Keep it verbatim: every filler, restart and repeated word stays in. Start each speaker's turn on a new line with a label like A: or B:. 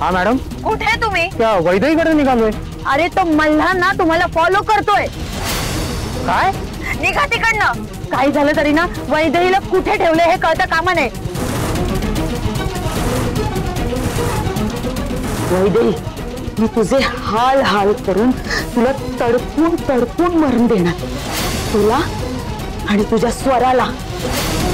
A: हा मॅडम.
B: कुठे तुम्ही?
A: त्या वैदेहीकडे निघालोय.
B: अरे तो मल्हार ना तुम्हाला फॉलो करतोय.
A: काय?
B: निघा तिकडनं. काही झालं तरी ना वैदेहीला कुठे ठेवले हे कळता कामा नये. वैदेही, मी तुझे हाल हाल करून तुला तडपून तडपून मरण देणार, तुला आणि तुझ्या स्वराला.